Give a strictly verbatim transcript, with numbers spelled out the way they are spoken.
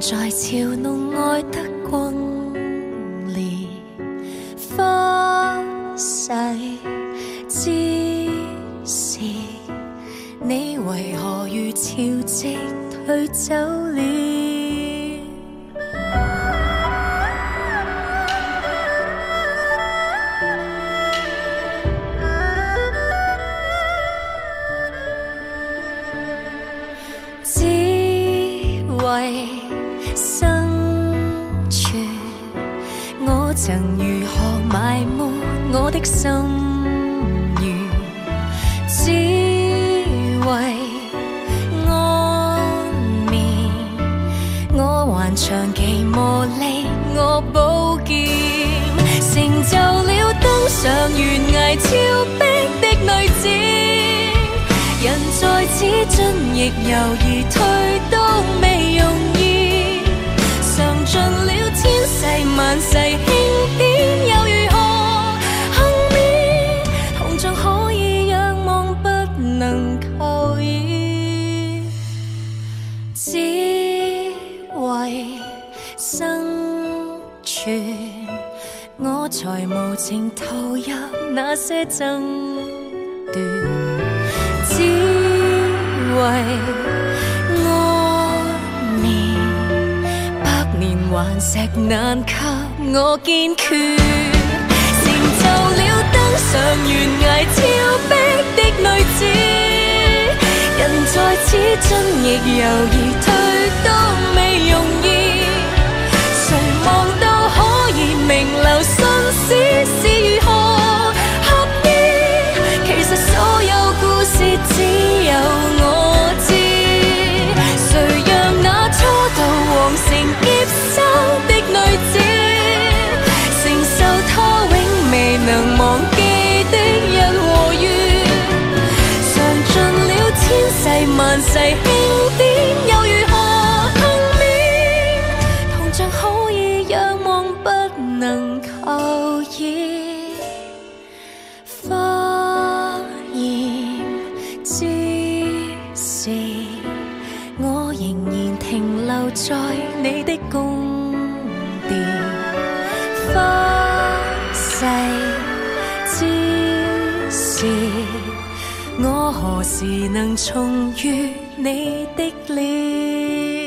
在嘲弄愛得轟烈，花逝之時，你為何如潮汐退走了？只為生存，我曾如何埋沒我的心願，只為安眠，我還長期磨礪我寶劍，成就了登上懸崖峭壁的女子，人在此進亦猶豫，退都未容易，嘗盡了千世萬世輕點又如何幸免，同像可以仰望不能求已，只為生存，我才無情投入那些爭奪，只為安眠，百年頑石難給我堅決，成就了登上懸崖峭壁的女子，人在此進亦猶豫，退都未容易，誰望到可以名留青史是如何合意，其實所有故事只有我知，誰讓那初到皇城劫生的女子，承受她永未能忘記的日和月，嘗盡了千世萬世輕點又如何幸免，同像可以仰望不能求已，花艷之時，我仍然停留在你的宮殿，花逝之時，我何時能重遇你的臉？